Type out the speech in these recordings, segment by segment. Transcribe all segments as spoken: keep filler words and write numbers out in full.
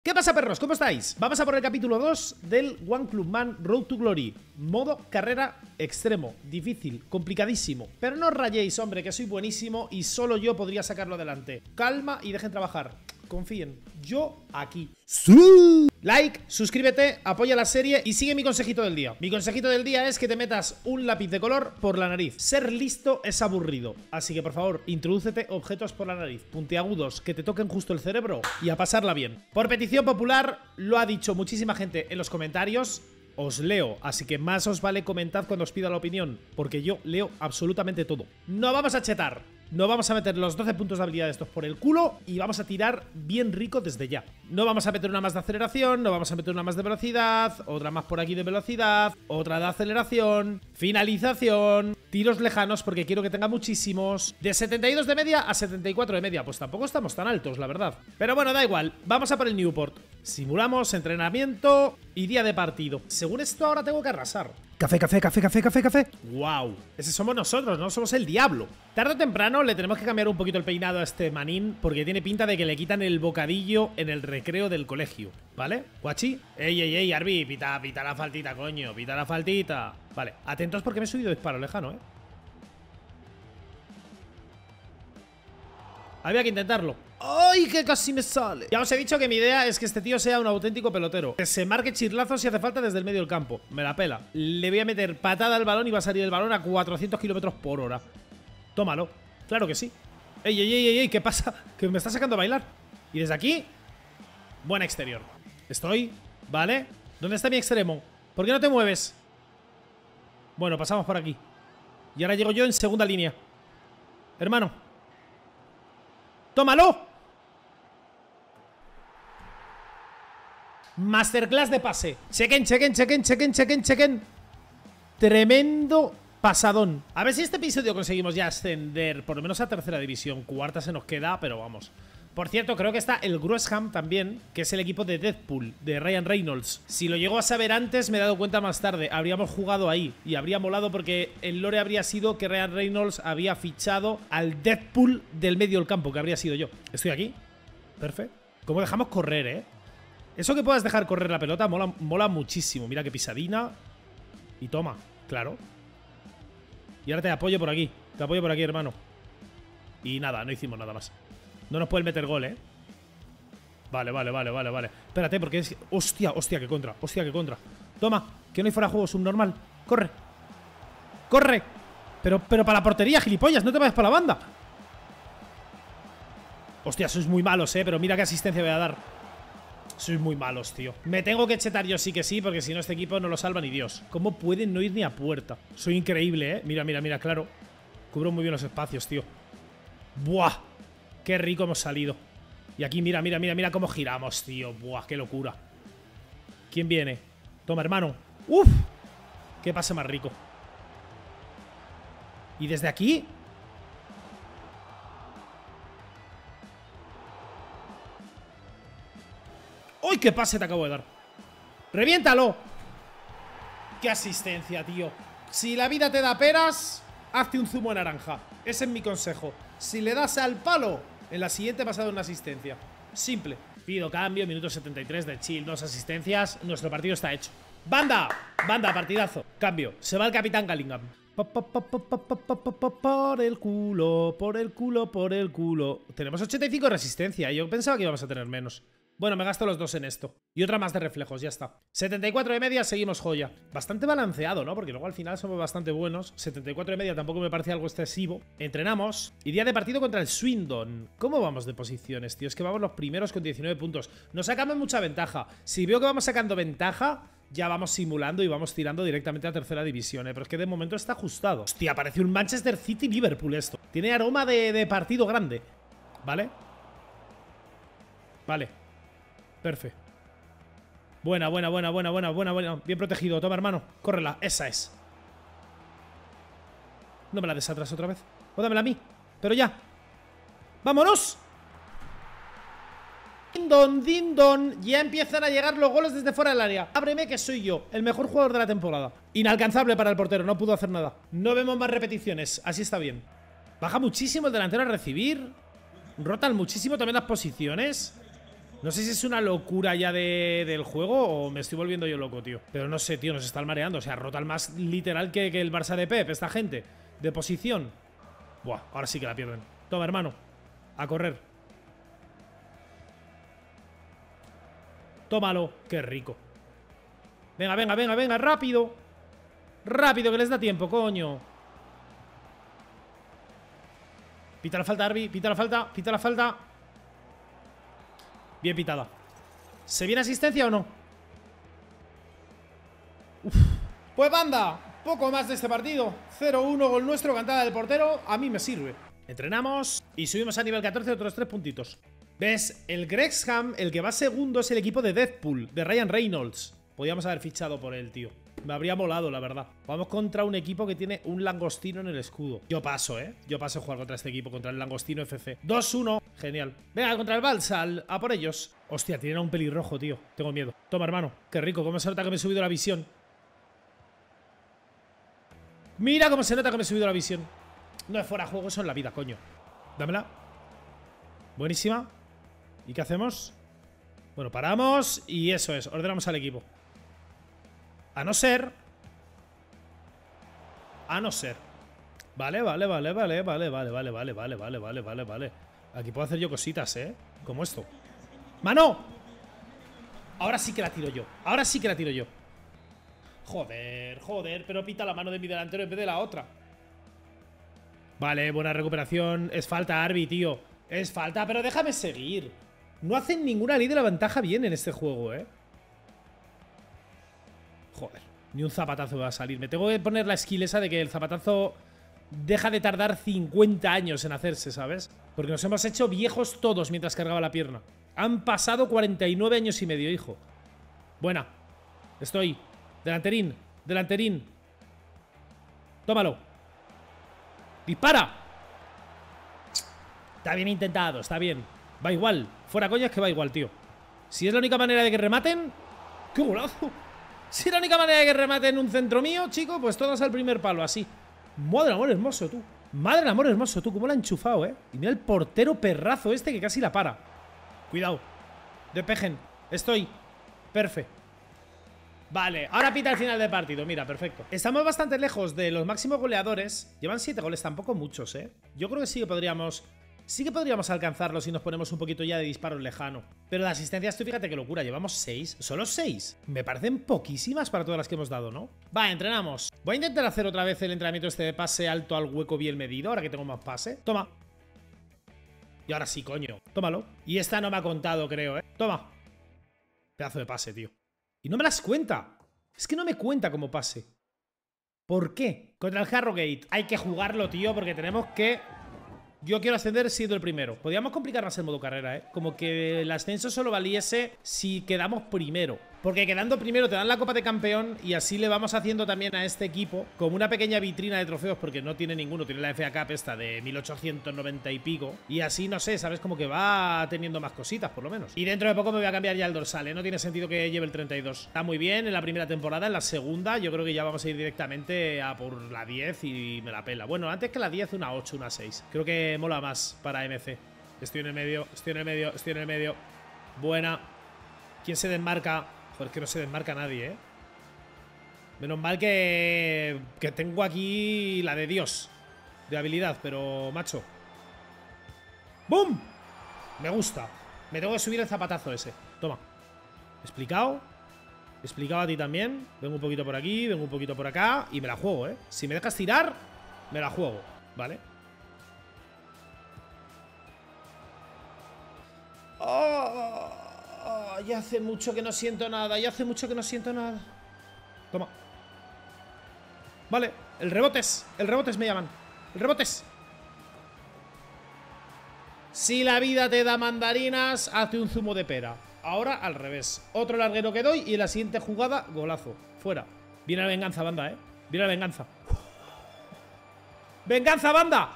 ¿Qué pasa, perros? ¿Cómo estáis? Vamos a por el capítulo dos del One Club Man Road to Glory. Modo carrera extremo, difícil, complicadísimo. Pero no os rayéis, hombre, que soy buenísimo y solo yo podría sacarlo adelante. Calma y dejen trabajar. Confíen. Yo aquí. ¡Sí! Like, suscríbete, apoya la serie y sigue mi consejito del día. Mi consejito del día es que te metas un lápiz de color por la nariz. Ser listo es aburrido. Así que, por favor, introdúcete objetos por la nariz, puntiagudos, que te toquen justo el cerebro y a pasarla bien. Por petición popular, lo ha dicho muchísima gente en los comentarios. Os leo, así que más os vale comentad cuando os pida la opinión, porque yo leo absolutamente todo. No vamos a chetar. No vamos a meter los doce puntos de habilidad de estos por el culo y vamos a tirar bien rico desde ya. No vamos a meter una más de aceleración, no vamos a meter una más de velocidad, otra más por aquí de velocidad, otra de aceleración, finalización, tiros lejanos porque quiero que tenga muchísimos. De setenta y dos de media a setenta y cuatro de media, pues tampoco estamos tan altos, la verdad. Pero bueno, da igual, vamos a por el Newport. Simulamos entrenamiento y día de partido. Según esto ahora tengo que arrasar. Café, café, café, café, café, café. Wow, ese somos nosotros, no somos el diablo. Tarde o temprano le tenemos que cambiar un poquito el peinado a este manín, porque tiene pinta de que le quitan el bocadillo en el recreo del colegio, ¿vale? Guachi. Ey, ey, ey, Arby, pita, pita la faltita, coño, pita la faltita. Vale, atentos porque me he subido disparo lejano, ¿eh? Había que intentarlo. ¡Ay, que casi me sale! Ya os he dicho que mi idea es que este tío sea un auténtico pelotero. Que se marque chirlazos si hace falta desde el medio del campo. Me la pela. Le voy a meter patada al balón y va a salir el balón a cuatrocientos kilómetros por hora. Tómalo. Claro que sí. ¡Ey, ey, ey, ey! ¿Qué pasa? Que me está sacando a bailar. Y desde aquí, buen exterior. Estoy, ¿vale? ¿Dónde está mi extremo? ¿Por qué no te mueves? Bueno, pasamos por aquí. Y ahora llego yo en segunda línea. Hermano. ¡Tómalo! Masterclass de pase. Chequen, chequen, chequen, chequen, chequen, chequen. Tremendo pasadón. A ver si este episodio conseguimos ya ascender por lo menos a tercera división. Cuarta se nos queda, pero vamos. Por cierto, creo que está el Gresham también, que es el equipo de Deadpool, de Ryan Reynolds. Si lo llego a saber antes, me he dado cuenta más tarde. Habríamos jugado ahí y habría molado porque el lore habría sido que Ryan Reynolds había fichado al Deadpool del medio del campo, que habría sido yo. Estoy aquí. Perfecto. ¿Cómo dejamos correr, eh? Eso que puedas dejar correr la pelota mola, mola muchísimo. Mira qué pisadina. Y toma, claro. Y ahora te apoyo por aquí. Te apoyo por aquí, hermano. Y nada, no hicimos nada más. No nos pueden meter gol, ¿eh? Vale, vale, vale, vale, vale. Espérate, porque es... Hostia, hostia, qué contra. Hostia, qué contra. Toma, que no hay fuera de juego subnormal. Corre. Corre. Pero, pero para la portería, gilipollas. No te vayas para la banda. Hostia, sois muy malos, ¿eh? Pero mira qué asistencia voy a dar. Sois muy malos, tío. Me tengo que chetar yo sí que sí, porque si no este equipo no lo salva ni Dios. ¿Cómo pueden no ir ni a puerta? Soy increíble, ¿eh? Mira, mira, mira, claro. Cubro muy bien los espacios, tío. ¡Buah! Qué rico hemos salido. Y aquí, mira, mira, mira, mira cómo giramos, tío. ¡Buah! ¡Qué locura! ¿Quién viene? Toma, hermano. ¡Uf! ¡Qué pase más rico! Y desde aquí... ¡Uy, qué pase te acabo de dar! ¡Reviéntalo! ¡Qué asistencia, tío! Si la vida te da peras, hazte un zumo de naranja. Ese es mi consejo. Si le das al palo, en la siguiente vas a dar una asistencia. Simple. Pido cambio, minuto setenta y tres de chill, dos asistencias. Nuestro partido está hecho. ¡Banda! ¡Banda, partidazo! Cambio. Se va el capitán Gallingham. Por el culo, por el culo, por el culo. Tenemos ochenta y cinco de resistencia. Yo pensaba que íbamos a tener menos. Bueno, me gasto los dos en esto. Y otra más de reflejos, ya está. setenta y cuatro de media, seguimos joya. Bastante balanceado, ¿no? Porque luego al final somos bastante buenos. setenta y cuatro de media tampoco me parece algo excesivo. Entrenamos. Y día de partido contra el Swindon. ¿Cómo vamos de posiciones, tío? Es que vamos los primeros con diecinueve puntos. Nos sacamos mucha ventaja. Si veo que vamos sacando ventaja, ya vamos simulando y vamos tirando directamente a tercera división, ¿eh? Pero es que de momento está ajustado. Hostia, parece un Manchester City-Liverpool esto. Tiene aroma de, de partido grande. ¿Vale? Vale. Perfecto. Buena, buena, buena, buena, buena, buena, buena. Bien protegido. Toma, hermano. Córrela. Esa es. No me la des atrás otra vez. O dámela a mí. Pero ya. ¡Vámonos! Dindon, dindon. Ya empiezan a llegar los goles desde fuera del área. Ábreme que soy yo, el mejor jugador de la temporada. Inalcanzable para el portero. No pudo hacer nada. No vemos más repeticiones. Así está bien. Baja muchísimo el delantero a recibir. Rotan muchísimo también las posiciones. No sé si es una locura ya de, del juego o me estoy volviendo yo loco, tío. Pero no sé, tío, nos están mareando. O sea, rotan más literal que, que el Barça de Pep, esta gente. De posición. Buah, ahora sí que la pierden. Toma, hermano. A correr. Tómalo. Qué rico. Venga, venga, venga, venga, rápido. Rápido, que les da tiempo, coño. Pita la falta, Arby. Pita la falta, pita la falta. Bien pitada. ¿Se viene asistencia o no? Uf. Pues banda, poco más de este partido. cero uno, gol nuestro, cantada del portero. A mí me sirve. Entrenamos y subimos a nivel catorce otros tres puntitos. ¿Ves? El Wrexham, el que va segundo, es el equipo de Deadpool, de Ryan Reynolds. Podríamos haber fichado por él, tío. Me habría molado, la verdad. Vamos contra un equipo que tiene un langostino en el escudo. Yo paso, ¿eh? Yo paso a jugar contra este equipo, contra el langostino F C. dos uno. Genial. Venga, contra el Balsal. A por ellos. Hostia, tienen a un pelirrojo, tío. Tengo miedo. Toma, hermano. Qué rico. Cómo se nota que me he subido la visión. Mira cómo se nota que me he subido la visión. No es fuera de juego, eso en la vida, coño. Dámela. Buenísima. ¿Y qué hacemos? Bueno, paramos y eso es. Ordenamos al equipo. A no ser... A no ser... Vale, vale, vale, vale, vale, vale, vale, vale, vale, vale, vale, vale, vale. Aquí puedo hacer yo cositas, ¿eh? Como esto. ¡Mano! Ahora sí que la tiro yo. Ahora sí que la tiro yo. Joder, joder, pero pita la mano de mi delantero en vez de la otra. Vale, buena recuperación. Es falta, Arby, tío. Es falta, pero déjame seguir. No hacen ninguna ley de la ventaja bien en este juego, ¿eh? Joder, ni un zapatazo va a salir. Me tengo que poner la skill esa de que el zapatazo deja de tardar cincuenta años en hacerse, ¿sabes? Porque nos hemos hecho viejos todos mientras cargaba la pierna. Han pasado cuarenta y nueve años y medio, hijo. Buena. Estoy. Delanterín. Delanterín. Tómalo. ¡Dispara! Está bien intentado, está bien. Va igual. Fuera coñas que va igual, tío. Si es la única manera de que rematen... ¡Qué golazo! Si es la única manera de que rematen un centro mío, chico, pues todos al primer palo, así. Madre del amor hermoso, tú. Madre del amor hermoso, tú. Cómo la ha enchufado, ¿eh? Y mira el portero perrazo este que casi la para. Cuidado. Despejen. Estoy. Perfecto. Vale, ahora pita el final del partido. Mira, perfecto. Estamos bastante lejos de los máximos goleadores. Llevan siete goles, tampoco muchos, ¿eh? Yo creo que sí que podríamos... Sí que podríamos alcanzarlo si nos ponemos un poquito ya de disparo lejano. Pero de asistencias, tú fíjate qué locura. Llevamos seis. ¿Solo seis? Me parecen poquísimas para todas las que hemos dado, ¿no? Va, entrenamos. Voy a intentar hacer otra vez el entrenamiento este de pase alto al hueco bien medido. Ahora que tengo más pase. Toma. Y ahora sí, coño. Tómalo. Y esta no me ha contado, creo, ¿eh? Toma. Pedazo de pase, tío. Y no me las cuenta. Es que no me cuenta como pase. ¿Por qué? Contra el Harrogate hay que jugarlo, tío, porque tenemos que... Yo quiero ascender siendo el primero. Podríamos complicar más el modo carrera, ¿eh? Como que el ascenso solo valiese si quedamos primero. Porque quedando primero te dan la Copa de Campeón y así le vamos haciendo también a este equipo como una pequeña vitrina de trofeos, porque no tiene ninguno. Tiene la F A Cup esta de mil ochocientos noventa y pico. Y así, no sé, ¿sabes? Como que va teniendo más cositas, por lo menos. Y dentro de poco me voy a cambiar ya el dorsal, ¿eh? No tiene sentido que lleve el treinta y dos. Está muy bien en la primera temporada. En la segunda yo creo que ya vamos a ir directamente a por la diez y me la pela. Bueno, antes que la diez, una ocho, una seis. Creo que mola más para M C. Estoy en el medio, estoy en el medio, estoy en el medio. Buena. ¿Quién se desmarca? Joder, que no se desmarca nadie, ¿eh? Menos mal que... Que tengo aquí la de Dios de habilidad, pero... Macho. ¡Bum! Me gusta. Me tengo que subir el zapatazo ese. Toma. Explicado. Explicado a ti también. Vengo un poquito por aquí, vengo un poquito por acá. Y me la juego, ¿eh? Si me dejas tirar, me la juego. ¿Vale? ¡Oh! Oh, ya hace mucho que no siento nada. Ya hace mucho que no siento nada. Toma. Vale, el rebotes. El rebotes me llaman. El rebotes. Si la vida te da mandarinas, hazte un zumo de pera. Ahora al revés. Otro larguero que doy y en la siguiente jugada, golazo. Fuera. Viene la venganza, banda, eh. Viene la venganza. ¡Venganza, banda!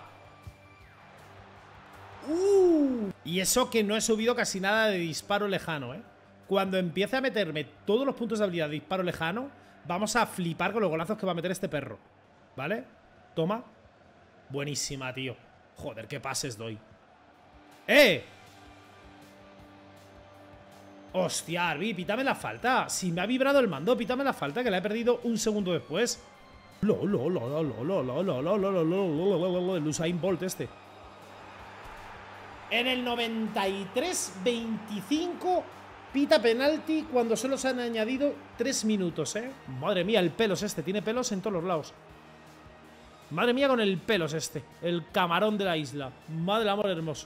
Uh, y eso que no he subido casi nada de disparo lejano, ¿eh? Cuando empiece a meterme todos los puntos de habilidad de disparo lejano, vamos a flipar con los golazos que va a meter este perro. ¿Vale? Toma. Buenísima, tío. Joder, qué pases doy. ¡Eh! Hostia, Arbi, pítame la falta. Si me ha vibrado el mando, pítame la falta, que la he perdido un segundo después. Lo, lo, lo, lo, lo, lo, lo, lo, lo, lo, lo, lo, lo, el Usain Bolt este. En el noventa y tres veinticinco pita penalti cuando solo se han añadido tres minutos, ¿eh? Madre mía, el pelos este. Tiene pelos en todos los lados. Madre mía con el pelos este. El camarón de la isla. Madre del amor hermoso.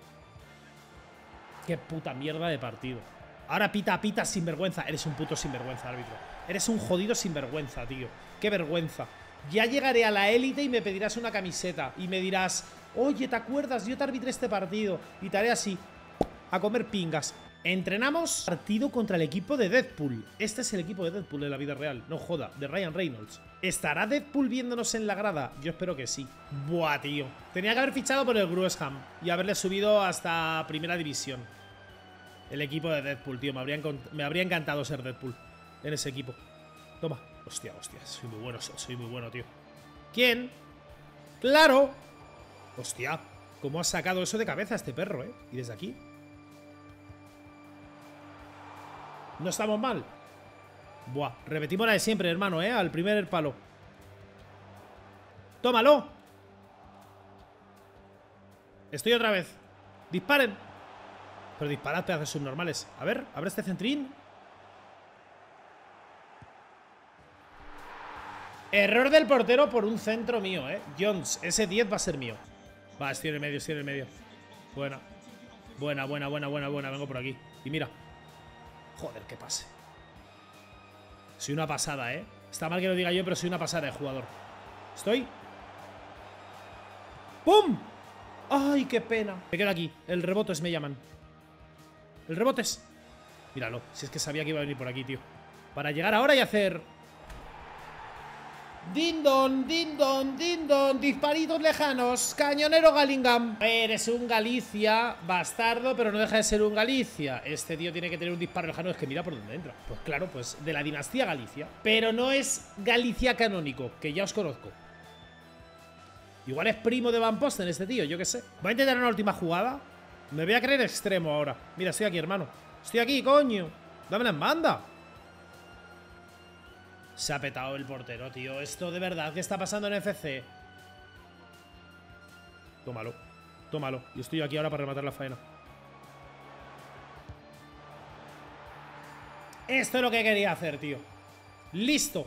Qué puta mierda de partido. Ahora pita, pita, sinvergüenza. Eres un puto sinvergüenza, árbitro. Eres un jodido sinvergüenza, tío. Qué vergüenza. Ya llegaré a la élite y me pedirás una camiseta. Y me dirás, oye, ¿te acuerdas? Yo te arbitré este partido. Y te haré así, a comer pingas. Entrenamos partido contra el equipo de Deadpool. Este es el equipo de Deadpool en la vida real. No joda, de Ryan Reynolds. ¿Estará Deadpool viéndonos en la grada? Yo espero que sí. Buah, tío. Tenía que haber fichado por el Gresham y haberle subido hasta primera división. El equipo de Deadpool, tío. Me habría, me habría encantado ser Deadpool en ese equipo. Toma. Hostia, hostia. Soy muy bueno, soy muy bueno, tío. ¿Quién? ¡Claro! Hostia. ¿Cómo has sacado eso de cabeza este perro, eh? ¿Y desde aquí? No estamos mal. Buah. Repetimos la de siempre, hermano, eh. Al primer palo. ¡Tómalo! Estoy otra vez. ¡Disparen! Pero disparad, pedazos subnormales. A ver, abre este centrín. Error del portero por un centro mío, eh. Jones, ese diez va a ser mío. Va, estoy en el medio, estoy en el medio. Buena. Buena, buena, buena, buena, buena. Vengo por aquí. Y mira. Joder, qué pase. Soy una pasada, eh. Está mal que lo diga yo, pero soy una pasada de jugador. Estoy. ¡Pum! ¡Ay, qué pena! Me quedo aquí. El rebotes me llaman. El rebotes. Míralo. Si es que sabía que iba a venir por aquí, tío. Para llegar ahora y hacer... Dindon, dindon, dindon. Disparitos lejanos. Cañonero Gallingham. Eres un Galicia bastardo, pero no deja de ser un Galicia. Este tío tiene que tener un disparo lejano. Es que mira por dónde entra. Pues claro, pues de la dinastía Galicia. Pero no es Galicia canónico, que ya os conozco. Igual es primo de Van Posten este tío, yo qué sé. Voy a intentar una última jugada. Me voy a creer extremo ahora. Mira, estoy aquí, hermano. Estoy aquí, coño. Dámela en banda. Se ha petado el portero, tío. Esto de verdad, ¿qué está pasando en F C? Tómalo. Tómalo. Yo estoy aquí ahora para rematar la faena. Esto es lo que quería hacer, tío. Listo.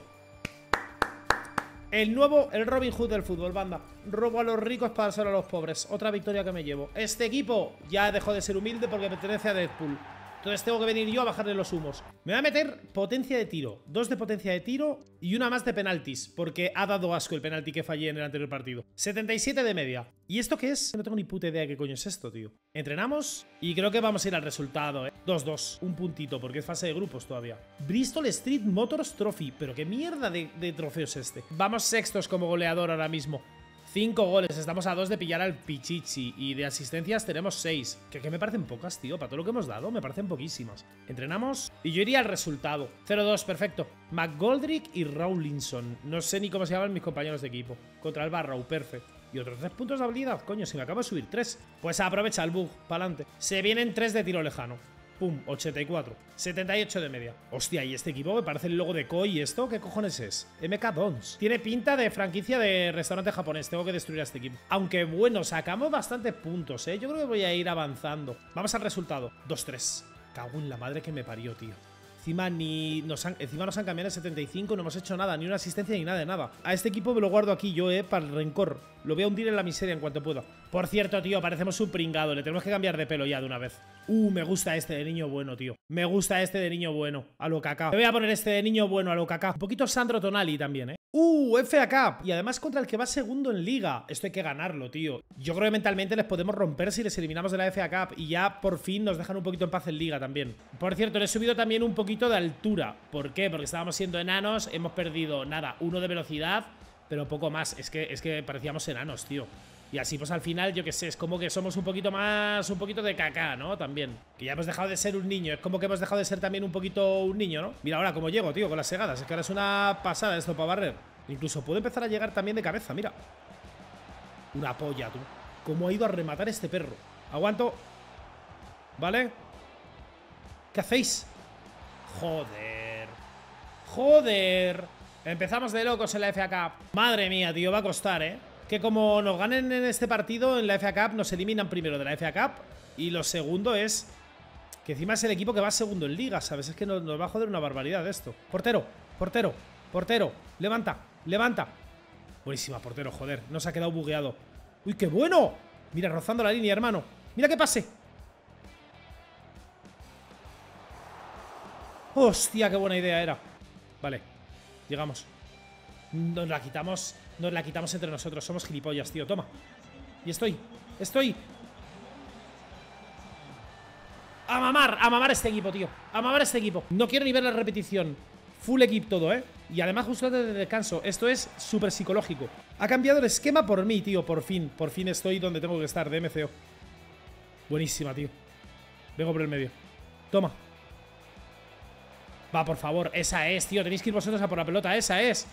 El nuevo, el Robin Hood del fútbol, banda. Robo a los ricos para dárselo a los pobres. Otra victoria que me llevo. Este equipo ya dejó de ser humilde porque pertenece a Deadpool. Entonces tengo que venir yo a bajarle los humos. Me voy a meter potencia de tiro. Dos de potencia de tiro y una más de penaltis. Porque ha dado asco el penalti que fallé en el anterior partido. setenta y siete de media. ¿Y esto qué es? No tengo ni puta idea de qué coño es esto, tío. Entrenamos y creo que vamos a ir al resultado, eh. dos dos. Un puntito porque es fase de grupos todavía. Bristol Street Motors Trophy. Pero qué mierda de, de trofeo es este. Vamos sextos como goleador ahora mismo. Cinco goles, estamos a dos de pillar al Pichichi. Y de asistencias tenemos seis. Que, que me parecen pocas, tío. Para todo lo que hemos dado, me parecen poquísimas. Entrenamos y yo iría al resultado. cero dos, perfecto. McGoldrick y Rawlinson. No sé ni cómo se llaman mis compañeros de equipo. Contra el Barrow, perfecto. Y otros tres puntos de habilidad. Coño, si me acabo de subir tres. Pues aprovecha el bug, pa'lante. Se vienen tres de tiro lejano. Pum, ochenta y cuatro. setenta y ocho de media. Hostia, ¿y este equipo me parece el logo de Koi? ¿Esto qué cojones es? M K Dons. Tiene pinta de franquicia de restaurante japonés. Tengo que destruir a este equipo. Aunque bueno, sacamos bastantes puntos, ¿eh? Yo creo que voy a ir avanzando. Vamos al resultado. dos tres. Cago en la madre que me parió, tío. Encima, ni nos han, encima nos han cambiado el setenta y cinco, no hemos hecho nada, ni una asistencia ni nada de nada. A este equipo me lo guardo aquí yo, eh, para el rencor. Lo voy a hundir en la miseria en cuanto pueda. Por cierto, tío, parecemos un pringado. Le tenemos que cambiar de pelo ya de una vez. Uh, me gusta este de niño bueno, tío. Me gusta este de niño bueno, a lo Kaká. Me voy a poner este de niño bueno, a lo Kaká. Un poquito Sandro Tonali también, eh. Uh, F A Cup. Y además contra el que va segundo en liga. Esto hay que ganarlo, tío. Yo creo que mentalmente les podemos romper si les eliminamos de la F A Cup. Y ya por fin nos dejan un poquito en paz en liga también. Por cierto, le he subido también un poquito de altura. ¿Por qué? Porque estábamos siendo enanos. Hemos perdido, nada, uno de velocidad, pero poco más. Es que, es que parecíamos enanos, tío. Y así pues al final, yo qué sé, es como que somos un poquito más, un poquito de caca, ¿no? También. Que ya hemos dejado de ser un niño. Es como que hemos dejado de ser también un poquito un niño, ¿no? Mira ahora cómo llego, tío, con las segadas. Es que ahora es una pasada esto para barrer. Incluso puedo empezar a llegar también de cabeza, mira. Una polla, tú. Cómo ha ido a rematar este perro. Aguanto. ¿Vale? ¿Qué hacéis? Joder. Joder. Empezamos de locos en la F A Cup. Madre mía, tío, va a costar, ¿eh? Que como nos ganen en este partido, en la F A Cup, nos eliminan primero de la F A Cup. Y lo segundo es que encima es el equipo que va segundo en liga, ¿sabes? Es que nos, nos va a joder una barbaridad esto. Portero, portero, portero. Levanta, levanta. Buenísima, portero, joder. No se ha quedado bugueado. ¡Uy, qué bueno! Mira, rozando la línea, hermano. Mira que pase. Hostia, qué buena idea era. Vale, llegamos. Nos la quitamos. Nos la quitamos entre nosotros. Somos gilipollas, tío, toma. Y estoy, estoy A mamar, a mamar este equipo, tío. A mamar este equipo. No quiero ni ver la repetición. Full equip todo, ¿eh? Y además justo antes de descanso. Esto es súper psicológico. Ha cambiado el esquema por mí, tío. Por fin, por fin estoy donde tengo que estar, de M C O. Buenísima, tío. Vengo por el medio. Toma. Va, por favor, esa es, tío. Tenéis que ir vosotros a por la pelota, esa es.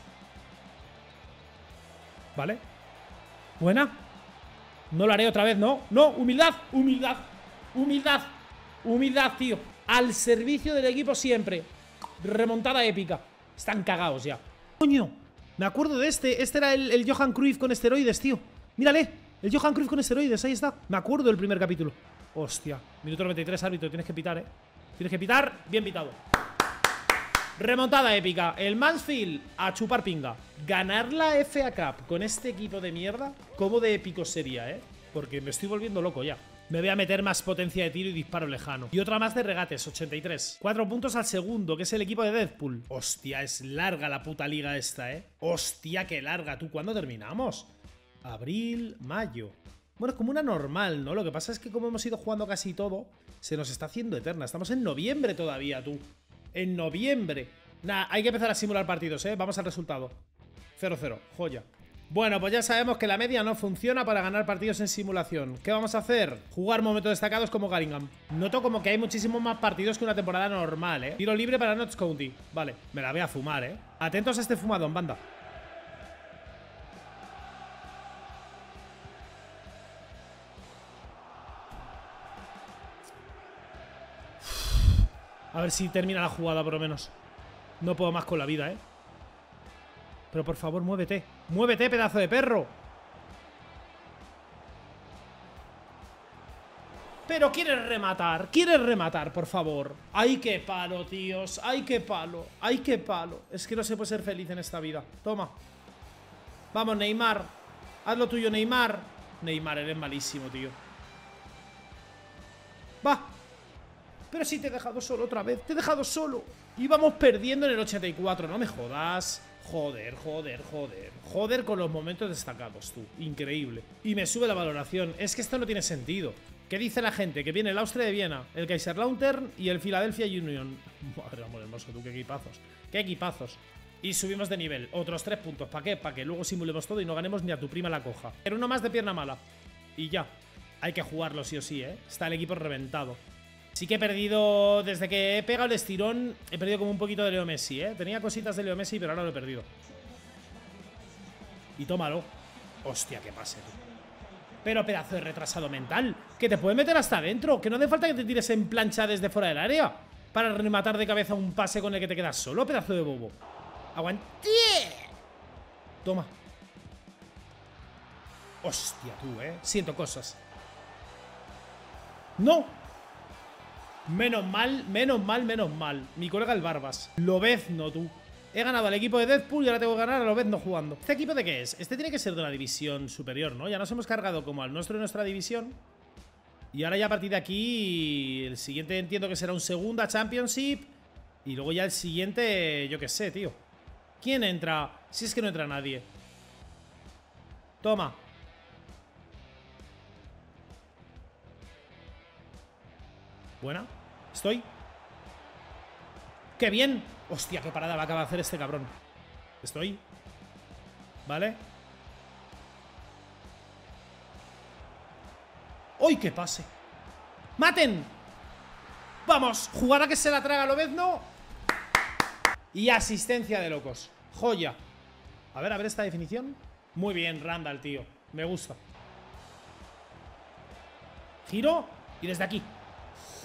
Vale. Buena. No lo haré otra vez, ¿no? No, humildad, humildad. Humildad, humildad, tío. Al servicio del equipo siempre. Remontada épica. Están cagados ya. Coño, me acuerdo de este. Este era el, el Johan Cruyff con esteroides, tío. Mírale, el Johan Cruyff con esteroides, ahí está. Me acuerdo del primer capítulo. Hostia, minuto noventa y tres, árbitro, tienes que pitar, eh. Tienes que pitar, bien pitado. Remontada épica. El Mansfield a chupar pinga. Ganar la F A Cup con este equipo de mierda, ¿cómo de épico sería, eh? Porque me estoy volviendo loco ya. Me voy a meter más potencia de tiro y disparo lejano. Y otra más de regates, ochenta y tres. Cuatro puntos al segundo, que es el equipo de Deadpool. Hostia, es larga la puta liga esta, eh. Hostia, qué larga. ¿Tú cuándo terminamos? Abril, mayo. Bueno, es como una normal, ¿no? Lo que pasa es que como hemos ido jugando casi todo, se nos está haciendo eterna. Estamos en noviembre todavía, tú. En noviembre. Nah, hay que empezar a simular partidos, ¿eh? Vamos al resultado. cero cero, joya. Bueno, pues ya sabemos que la media no funciona para ganar partidos en simulación. ¿Qué vamos a hacer? Jugar momentos destacados como Garingham. Noto como que hay muchísimos más partidos que una temporada normal, ¿eh? Tiro libre para Notts County. Vale, me la voy a fumar, ¿eh? Atentos a este fumadón, banda. A ver si termina la jugada por lo menos. No puedo más con la vida, ¿eh? Pero por favor, muévete. ¡Muévete, pedazo de perro! Pero quieres rematar. Quieres rematar, por favor. ¡Ay, qué palo, tíos! ¡Ay, qué palo! ¡Ay, qué palo! Es que no se puede ser feliz en esta vida. Toma. Vamos, Neymar. Haz lo tuyo, Neymar. Neymar, eres malísimo, tío. Va. Pero si te he dejado solo otra vez. Te he dejado solo. Íbamos perdiendo en el ochenta y cuatro. No me jodas. Joder, joder, joder. Joder con los momentos destacados, tú. Increíble. Y me sube la valoración. Es que esto no tiene sentido. ¿Qué dice la gente? Que viene el Austria de Viena, el Kaiserslautern y el Philadelphia Union. Madre amor hermoso, tú, qué equipazos. Qué equipazos. Y subimos de nivel. Otros tres puntos. ¿Para qué? Para que luego simulemos todo y no ganemos ni a tu prima la coja. Pero uno más de pierna mala. Y ya. Hay que jugarlo sí o sí, ¿eh? Está el equipo reventado. Sí que he perdido, desde que he pegado el estirón, he perdido como un poquito de Leo Messi, ¿eh? Tenía cositas de Leo Messi, pero ahora lo he perdido. Y tómalo. Hostia, qué pase, tú. Pero pedazo de retrasado mental, que te puede meter hasta adentro, que no hace falta que te tires en plancha desde fuera del área para rematar de cabeza un pase con el que te quedas solo, pedazo de bobo. ¡Aguante! Toma. Hostia, tú, ¿eh? Siento cosas. ¡No! Menos mal, menos mal, menos mal. Mi colega el Barbas. Lobezno, tú. He ganado al equipo de Deadpool y ahora tengo que ganar a Lobezno jugando. ¿Este equipo de qué es? Este tiene que ser de una división superior, ¿no? Ya nos hemos cargado como al nuestro de nuestra división. Y ahora ya a partir de aquí el siguiente entiendo que será un segunda Championship. Y luego ya el siguiente, yo qué sé, tío. ¿Quién entra? Si es que no entra nadie. Toma. Buena. Estoy. ¡Qué bien! Hostia, qué parada va a acabar de hacer este cabrón. Estoy. Vale. ¡Uy, qué pase! ¡Maten! ¡Vamos! Jugada que se la traga Lobezno. Y asistencia de locos. Joya. A ver, a ver esta definición. Muy bien, Randall, tío. Me gusta. Giro. Y desde aquí.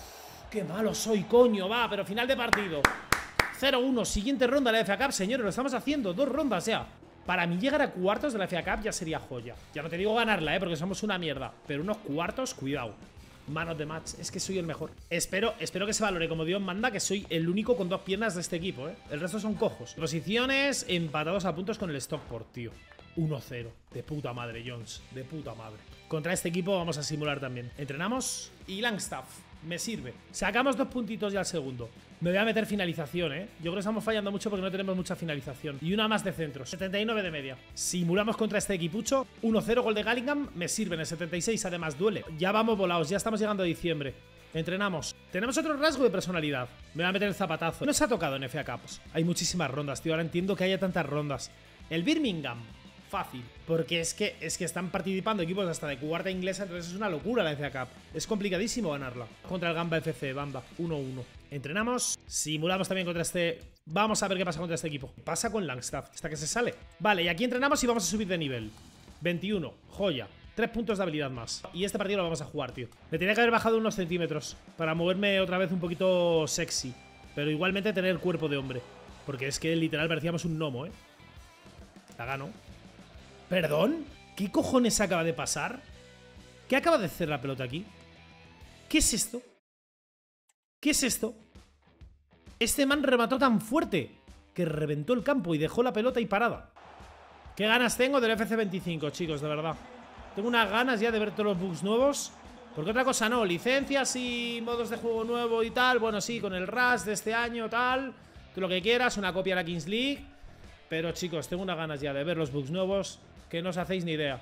¡Qué malo soy, coño! Va, pero final de partido. cero uno, siguiente ronda de la F A Cup, señores, lo estamos haciendo, dos rondas ya. Para mí llegar a cuartos de la F A Cup ya sería joya. Ya no te digo ganarla, eh, porque somos una mierda. Pero unos cuartos, cuidado. Man of the match, es que soy el mejor. Espero, espero que se valore como Dios manda, que soy el único con dos piernas de este equipo, eh. El resto son cojos. Posiciones empatados a puntos con el Stockport, tío. uno cero. De puta madre, Jones. De puta madre. Contra este equipo vamos a simular también. Entrenamos y Langstaff. Me sirve. Sacamos dos puntitos ya al segundo. Me voy a meter finalización, ¿eh? Yo creo que estamos fallando mucho porque no tenemos mucha finalización. Y una más de centros. setenta y nueve de media. Simulamos contra este equipucho. uno cero, gol de Gallingham. Me sirve en el setenta y seis, además duele. Ya vamos volados, ya estamos llegando a diciembre. Entrenamos. Tenemos otro rasgo de personalidad. Me voy a meter el zapatazo. No se ha tocado en F A Cups. Hay muchísimas rondas, tío. Ahora entiendo que haya tantas rondas. El Birmingham. Fácil, porque es que, es que están participando equipos hasta de cuarta inglesa, entonces es una locura la F A Cup. Es complicadísimo ganarla. Contra el Gamba F C, Bamba, uno uno. Entrenamos, simulamos también contra este... Vamos a ver qué pasa contra este equipo. ¿Qué pasa con Langstaff? Hasta que se sale. Vale, y aquí entrenamos y vamos a subir de nivel. veintiuno, joya. Tres puntos de habilidad más. Y este partido lo vamos a jugar, tío. Me tenía que haber bajado unos centímetros para moverme otra vez un poquito sexy, pero igualmente tener el cuerpo de hombre, porque es que literal parecíamos un gnomo, ¿eh? La gano. ¿Perdón? ¿Qué cojones acaba de pasar? ¿Qué acaba de hacer la pelota aquí? ¿Qué es esto? ¿Qué es esto? Este man remató tan fuerte que reventó el campo y dejó la pelota ahí parada. ¿Qué ganas tengo del F C veinticinco, chicos? De verdad. Tengo unas ganas ya de ver todos los bugs nuevos. Porque otra cosa no, licencias y modos de juego nuevo y tal. Bueno, sí, con el Rush de este año, tal. Tú lo que quieras, una copia de la Kings League. Pero chicos, tengo unas ganas ya de ver los bugs nuevos que no os hacéis ni idea.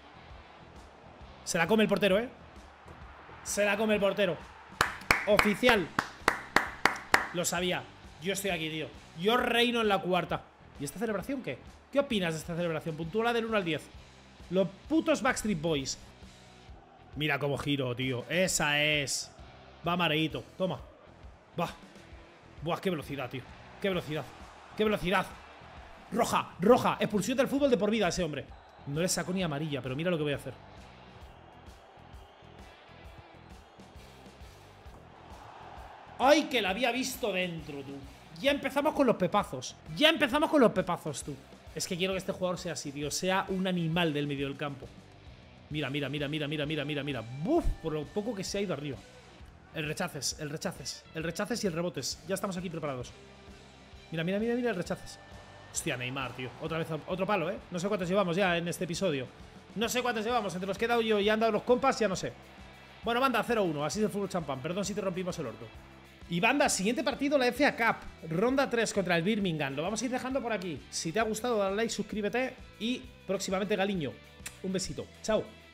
Se la come el portero, ¿eh? Se la come el portero. Oficial. Lo sabía. Yo estoy aquí, tío. Yo reino en la cuarta. ¿Y esta celebración qué? ¿Qué opinas de esta celebración? Puntúala del uno al diez. Los putos Backstreet Boys. Mira cómo giro, tío. Esa es. Va mareíto. Toma. Va. Buah, qué velocidad, tío. Qué velocidad. Qué velocidad. Roja, roja. Expulsión del fútbol de por vida a ese hombre. No le sacó ni amarilla, pero mira lo que voy a hacer. ¡Ay, que la había visto dentro, tú! Ya empezamos con los pepazos. Ya empezamos con los pepazos, tú. Es que quiero que este jugador sea así, tío. Sea un animal del medio del campo. Mira, mira, mira, mira, mira, mira, mira, mira. ¡Buf! Por lo poco que se ha ido arriba. El rechaces, el rechaces. El rechaces y el rebotes. Ya estamos aquí preparados. Mira, mira, mira, mira el rechaces. Hostia, Neymar, tío. Otra vez otro palo, ¿eh? No sé cuántos llevamos ya en este episodio. No sé cuántos llevamos. Entre los que he dado yo y han dado los compas, ya no sé. Bueno, banda, cero uno. Así es el fútbol champán. Perdón si te rompimos el orto. Y banda, siguiente partido, la F A Cup. Ronda tres contra el Birmingham. Lo vamos a ir dejando por aquí. Si te ha gustado, dale like, suscríbete. Y próximamente Galiño. Un besito. Chao.